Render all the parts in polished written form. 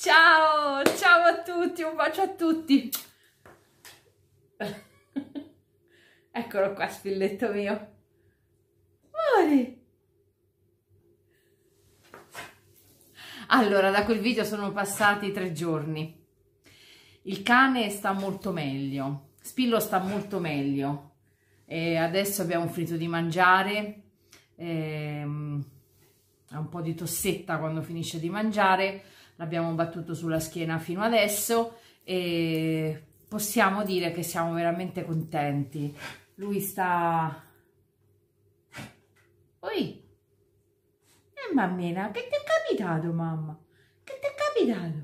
Ciao, ciao a tutti, un bacio a tutti. Eccolo qua, spilletto mio. Amore. Allora, da quel video sono passati 3 giorni. Il cane sta molto meglio, Spillo sta molto meglio. E adesso abbiamo finito di mangiare. Ha un po' di tossetta quando finisce di mangiare. L'abbiamo battuto sulla schiena fino adesso e possiamo dire che siamo veramente contenti. Lui sta... Oi! Mammina, che ti è capitato, mamma? Che ti è capitato?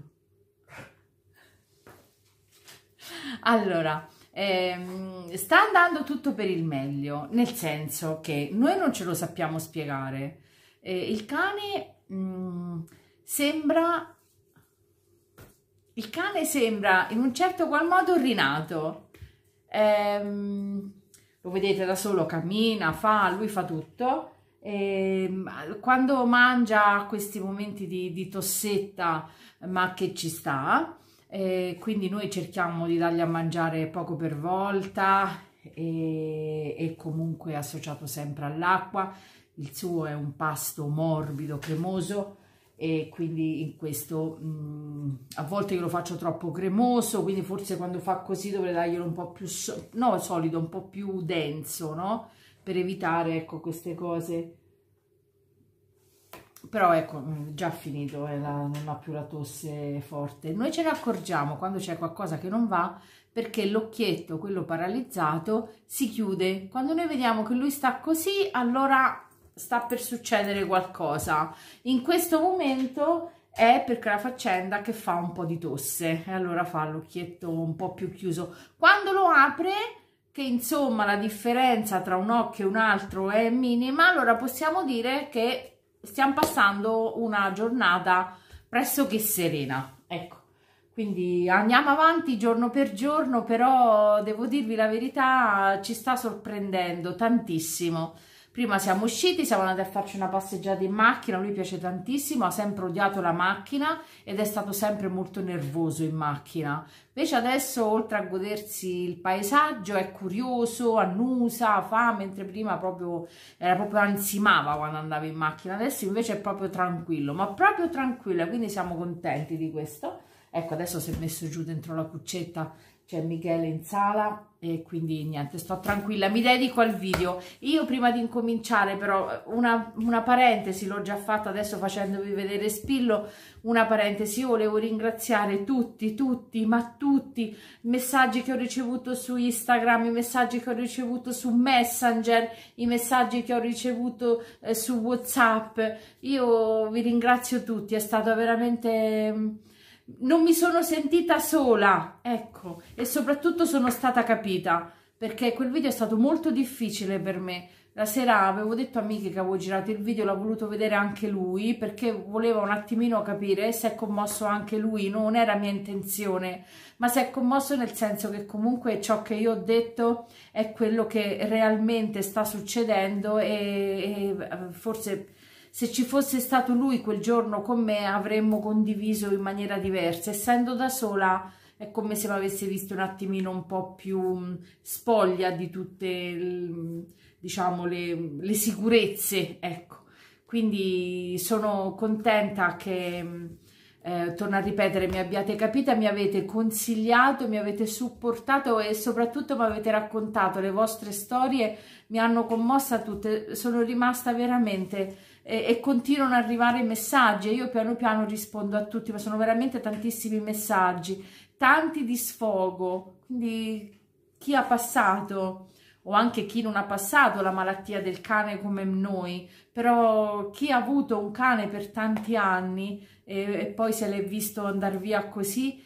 Allora, sta andando tutto per il meglio, nel senso che noi non ce lo sappiamo spiegare. Il cane sembra in un certo qual modo rinato. Lo vedete da solo, cammina, lui fa tutto. Quando mangia questi momenti di tossetta, ma che ci sta, quindi noi cerchiamo di dargli a mangiare poco per volta e comunque associato sempre all'acqua. Il suo è un pasto morbido, cremoso, e quindi in questo a volte io lo faccio troppo cremoso, quindi forse quando fa così dovrei darglielo un po' più solido, un po' più denso, no? Per evitare, ecco, queste cose. Però ecco, già finito, non ha più la tosse forte. Noi ce ne accorgiamo quando c'è qualcosa che non va, perché l'occhietto, quello paralizzato, si chiude. Quando noi vediamo che lui sta così, allora sta per succedere qualcosa. In questo momento è perché la faccenda che fa un po' di tosse e allora fa l'occhietto un po' più chiuso. Quando lo apre, che insomma la differenza tra un occhio e un altro è minima, allora possiamo dire che stiamo passando una giornata pressoché serena, ecco. Quindi andiamo avanti giorno per giorno, però devo dirvi la verità, ci sta sorprendendo tantissimo. Prima siamo usciti, siamo andati a farci una passeggiata in macchina, a lui piace tantissimo, ha sempre odiato la macchina ed è stato sempre molto nervoso in macchina. Invece adesso, oltre a godersi il paesaggio, è curioso, annusa, mentre prima era proprio ansimava quando andava in macchina. Adesso invece è proprio tranquillo, ma proprio tranquillo, quindi siamo contenti di questo. Ecco, adesso si è messo giù dentro la cuccetta, c'è Michele in sala e quindi niente, sto tranquilla, mi dedico al video. Io prima di incominciare però una parentesi, l'ho già fatta adesso facendovi vedere Spillo, una parentesi, io volevo ringraziare tutti, ma tutti i messaggi che ho ricevuto su Instagram, i messaggi che ho ricevuto su Messenger, i messaggi che ho ricevuto su WhatsApp. Io vi ringrazio tutti, è stato veramente... Non mi sono sentita sola, ecco, e soprattutto sono stata capita, perché quel video è stato molto difficile per me. La sera avevo detto a Miki che avevo girato il video, l'ha voluto vedere anche lui, perché voleva un attimino capire, si è commosso anche lui, non era mia intenzione, ma si è commosso nel senso che comunque ciò che io ho detto è quello che realmente sta succedendo e forse... Se ci fosse stato lui quel giorno con me avremmo condiviso in maniera diversa. Essendo da sola è come se mi avesse visto un attimino un po' più spoglia di tutte, diciamo, le sicurezze, ecco. Quindi sono contenta che, torno a ripetere, mi abbiate capita, mi avete consigliato, mi avete supportato e soprattutto mi avete raccontato le vostre storie, mi hanno commossa tutte, sono rimasta veramente... E continuano ad arrivare messaggi e io piano piano rispondo a tutti, ma sono veramente tantissimi messaggi, tanti di sfogo, quindi chi ha passato o anche chi non ha passato la malattia del cane come noi, però chi ha avuto un cane per tanti anni e poi se l'è visto andare via così,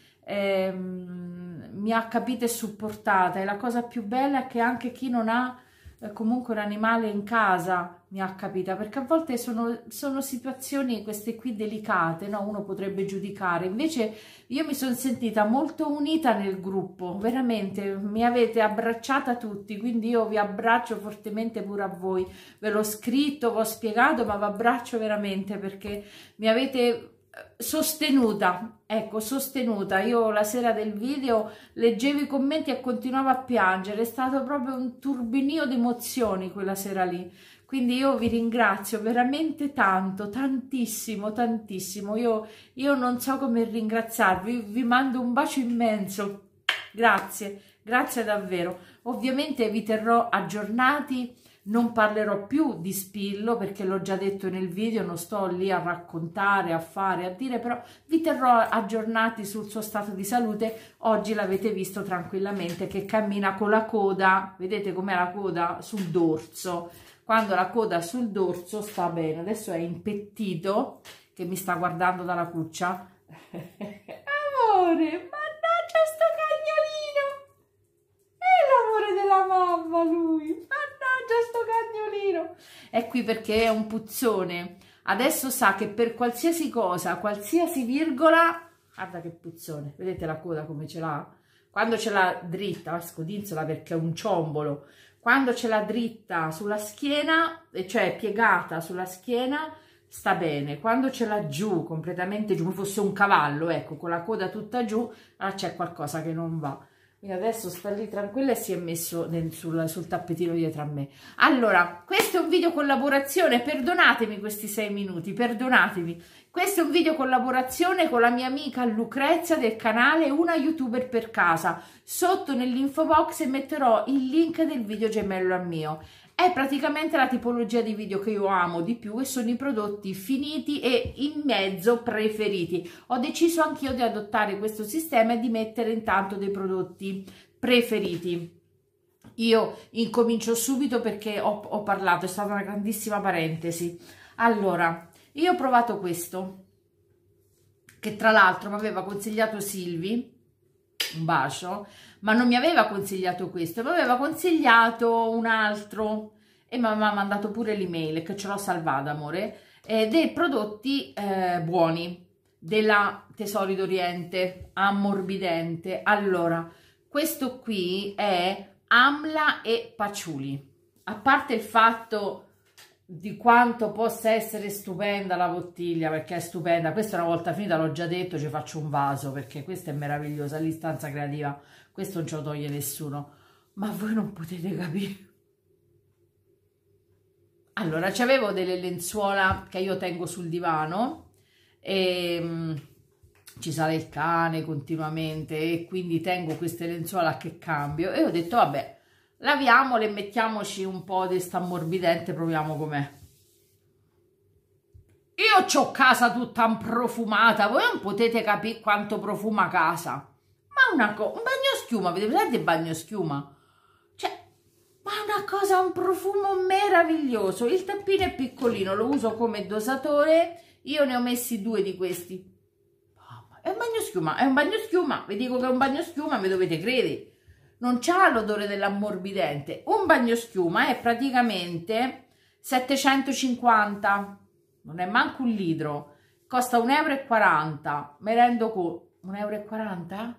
mi ha capita e supportata, e la cosa più bella è che anche chi non ha comunque un animale in casa mi ha capita, perché a volte sono situazioni queste qui delicate, no? Uno potrebbe giudicare, invece io mi sono sentita molto unita nel gruppo, veramente mi avete abbracciata tutti, quindi io vi abbraccio fortemente pure a voi, ve l'ho scritto, vi ho spiegato, ma vi abbraccio veramente perché mi avete sostenuta, ecco, sostenuta. Io la sera del video leggevo i commenti e continuavo a piangere, è stato proprio un turbinio di emozioni quella sera lì. Quindi io vi ringrazio veramente tanto, tantissimo, tantissimo. Io non so come ringraziarvi, vi mando un bacio immenso. Grazie, grazie davvero. Ovviamente vi terrò aggiornati. Non parlerò più di Spillo perché l'ho già detto nel video, non sto lì a raccontare, a fare, a dire, però vi terrò aggiornati sul suo stato di salute. Oggi l'avete visto tranquillamente che cammina con la coda, vedete com'è la coda? Sul dorso. Quando la coda sul dorso sta bene. Adesso è impettito, che mi sta guardando dalla cuccia. Amore, mannaggia sto cagnolino! È l'amore della mamma lui! Mannaggia sto cagnolino! È qui perché è un puzzone. Adesso sa che per qualsiasi cosa, qualsiasi virgola... Guarda che puzzone, vedete la coda come ce l'ha? Quando ce l'ha dritta, scodinzola perché è un ciombolo. Quando ce l'ha dritta sulla schiena, cioè piegata sulla schiena, sta bene. Quando ce l'ha giù, completamente giù, come fosse un cavallo, ecco, con la coda tutta giù, allora c'è qualcosa che non va. Quindi adesso sta lì tranquilla e si è messo sul tappetino dietro a me. Allora, questo è un video collaborazione, perdonatemi questi 6 minuti, perdonatemi. Questo è un video collaborazione con la mia amica Lucrezia del canale Una YouTuber per Casa. Sotto nell'info box metterò il link del video gemello al mio. È praticamente la tipologia di video che io amo di più e sono i prodotti finiti e in mezzo preferiti. Ho deciso anch'io di adottare questo sistema e di mettere intanto dei prodotti preferiti. Io incomincio subito perché ho parlato, è stata una grandissima parentesi. Allora, io ho provato questo, che tra l'altro mi aveva consigliato Silvi, un bacio, ma non mi aveva consigliato questo, mi aveva consigliato un altro e mi aveva mandato pure l'email che ce l'ho salvata, amore, dei prodotti buoni della Tesori d'Oriente, ammorbidente. Allora, questo qui è Amla e Patchouli. A parte il fatto di quanto possa essere stupenda la bottiglia, perché è stupenda, questa una volta finita l'ho già detto, ci faccio un vaso perché questa è meravigliosa, l'istanza creativa, questo non ce lo toglie nessuno, ma voi non potete capire. Allora, c'avevo delle lenzuola che io tengo sul divano e ci sale il cane continuamente e quindi tengo queste lenzuola che cambio e ho detto vabbè, laviamole e mettiamoci un po' di sta ammorbidente, proviamo com'è. Io c'ho casa tutta profumata, voi non potete capire quanto profuma casa. Ma un bagnoschiuma, vedete presente il bagnoschiuma? Cioè, ma una cosa, un profumo meraviglioso. Il tappino è piccolino, lo uso come dosatore, io ne ho messi 2 di questi. È un bagnoschiuma, vi dico che è un bagnoschiuma, mi dovete credere. Non c'ha l'odore dell'ammorbidente. Un bagnoschiuma è praticamente 750, non è manco un litro, costa 1,40 euro, mi rendo conto, 1,40 euro?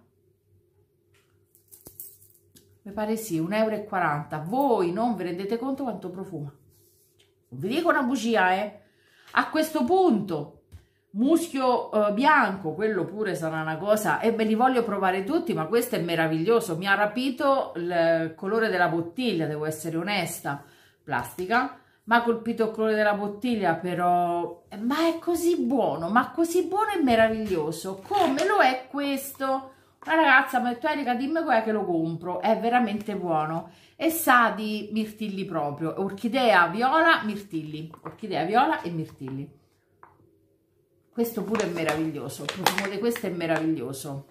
Mi pare sì, 1,40 euro, voi non vi rendete conto quanto profuma, non vi dico una bugia, a questo punto. Muschio bianco, quello pure sarà una cosa e me li voglio provare tutti, ma questo è meraviglioso, mi ha rapito il colore della bottiglia, devo essere onesta, plastica, mi ha colpito il colore della bottiglia, però ma è così buono, ma così buono e meraviglioso come lo è questo. Una ragazza mi ha detto Erika, dimmi qual è che lo compro, è veramente buono e sa di mirtilli proprio, orchidea, viola, mirtilli, orchidea, viola e mirtilli. Questo pure è meraviglioso, il profumo di questo è meraviglioso.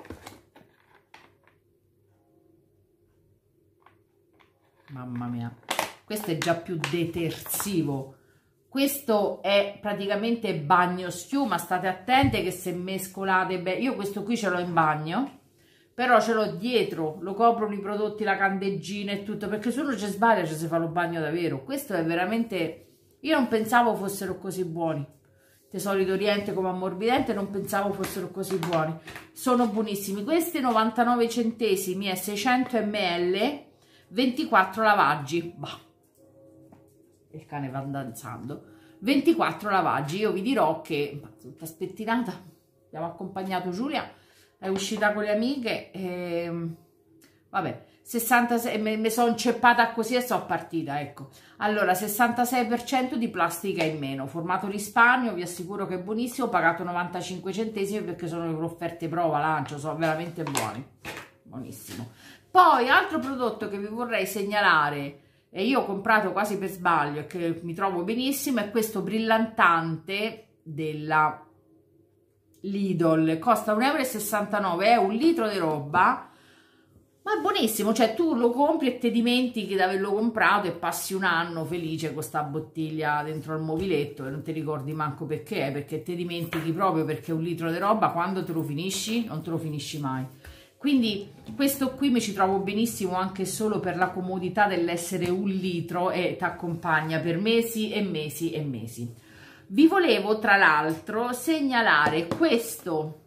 Mamma mia, questo è già più detersivo. Questo è praticamente bagnoschiuma, state attente che se mescolate bene, io questo qui ce l'ho in bagno, però ce l'ho dietro, lo coprono i prodotti, la candeggina e tutto, perché se uno ci sbaglia ci si fa lo bagno davvero. Questo è veramente, io non pensavo fossero così buoni. Tesori d'Oriente come ammorbidente non pensavo fossero così buoni, sono buonissimi. Questi 99 centesimi e 600 ml, 24 lavaggi. Bah, il cane va danzando, 24 lavaggi. Io vi dirò che tutta spettinata, abbiamo accompagnato Giulia, è uscita con le amiche e vabbè, 66, mi sono inceppata così e sono partita, ecco. Allora, 66% di plastica in meno, formato risparmio, vi assicuro che è buonissimo, ho pagato 95 centesimi perché sono le offerte prova lancio, sono veramente buoni, buonissimo. Poi, altro prodotto che vi vorrei segnalare, e io ho comprato quasi per sbaglio e che mi trovo benissimo, è questo brillantante della Lidl, costa 1,69 €, è un litro di roba, ma è buonissimo, cioè tu lo compri e ti dimentichi di averlo comprato e passi un anno felice con sta bottiglia dentro al mobiletto e non ti ricordi manco perché, perché ti dimentichi proprio, perché un litro di roba quando te lo finisci non te lo finisci mai. Quindi questo qui mi ci trovo benissimo anche solo per la comodità dell'essere un litro e ti accompagna per mesi e mesi e mesi. Vi volevo tra l'altro segnalare questo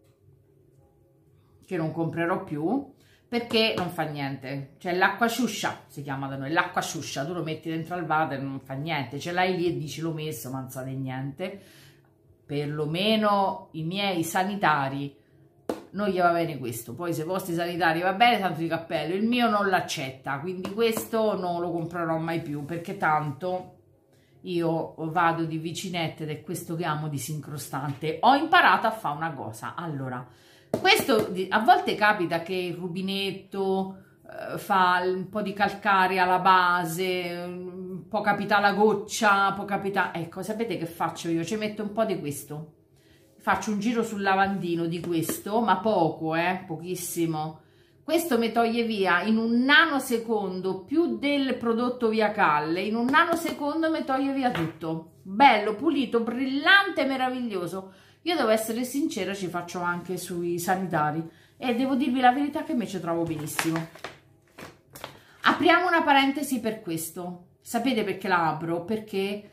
che non comprerò più perché non fa niente, cioè l'acqua sciuscia si chiama da noi, l'acqua sciuscia, tu lo metti dentro al water, non fa niente, ce l'hai lì e dici l'ho messo, ma non sa di niente. Perlomeno i miei sanitari non gli va bene questo, poi se i vostri sanitari va bene tanto di cappello, il mio non l'accetta, quindi questo non lo comprerò mai più perché tanto io vado di vicinette ed è questo che amo disincrostante. Ho imparato a fare una cosa, allora, questo a volte capita che il rubinetto fa un po' di calcare alla base, può capitare la goccia, può capitare, ecco, sapete che faccio io? Ci metto un po' di questo, faccio un giro sul lavandino di questo, ma poco, pochissimo. Questo mi toglie via in un nanosecondo più del prodotto Via Calle, in un nanosecondo mi toglie via tutto, bello, pulito, brillante, meraviglioso. Io devo essere sincera, ci faccio anche sui sanitari e devo dirvi la verità che me ci trovo benissimo. Apriamo una parentesi per questo. Sapete perché la apro? Perché,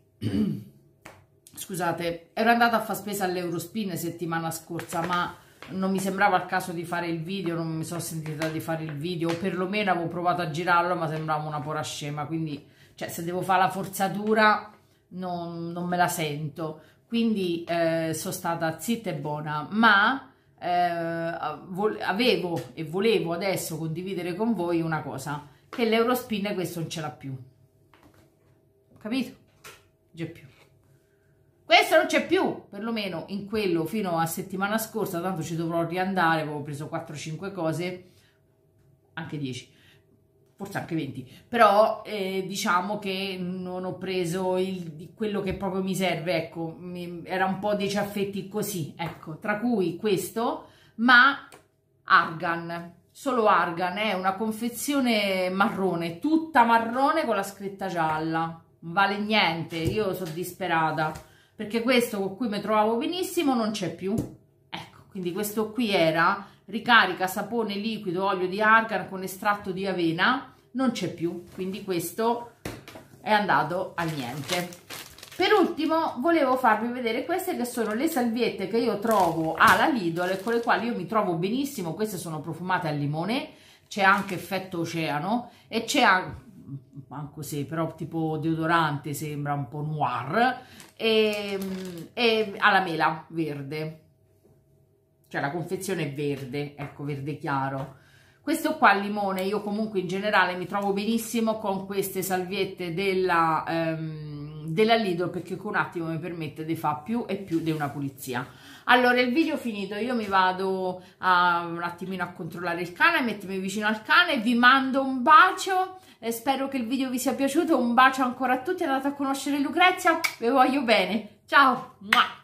scusate, ero andata a fare spesa all'Eurospin settimana scorsa, ma non mi sembrava il caso di fare il video, non mi sono sentita di fare il video, o perlomeno avevo provato a girarlo, ma sembrava una pora scema, quindi, cioè, se devo fare la forzatura non me la sento. Quindi sono stata zitta e buona, ma avevo e volevo adesso condividere con voi una cosa, che l'Eurospin questo non ce l'ha più, capito? C'è più. Questo non c'è più, perlomeno in quello fino a settimana scorsa, tanto ci dovrò riandare, avevo preso 4-5 cose, anche 10. Forse anche 20, però diciamo che non ho preso quello che proprio mi serve, ecco, era un po' dei ciaffetti così, ecco, tra cui questo, ma Argan, solo Argan, è una confezione marrone, tutta marrone con la scritta gialla, non vale niente, io sono disperata, perché questo con cui mi trovavo benissimo non c'è più, ecco, quindi questo qui era ricarica sapone liquido olio di argan con estratto di avena, non c'è più, quindi questo è andato a niente. Per ultimo volevo farvi vedere queste che sono le salviette che io trovo alla Lidl e con le quali io mi trovo benissimo. Queste sono profumate al limone, c'è anche effetto oceano e c'è anche se però tipo deodorante, sembra un po' noir, e alla mela verde, cioè la confezione è verde, ecco, verde chiaro. Questo qua al limone, io comunque in generale mi trovo benissimo con queste salviette della Lidl, perché con un attimo mi permette di fare più e più di una pulizia. Allora, il video finito, io mi vado un attimino a controllare il cane, mettermi vicino al cane, vi mando un bacio, spero che il video vi sia piaciuto, un bacio ancora a tutti, andate a conoscere Lucrezia, vi voglio bene, ciao!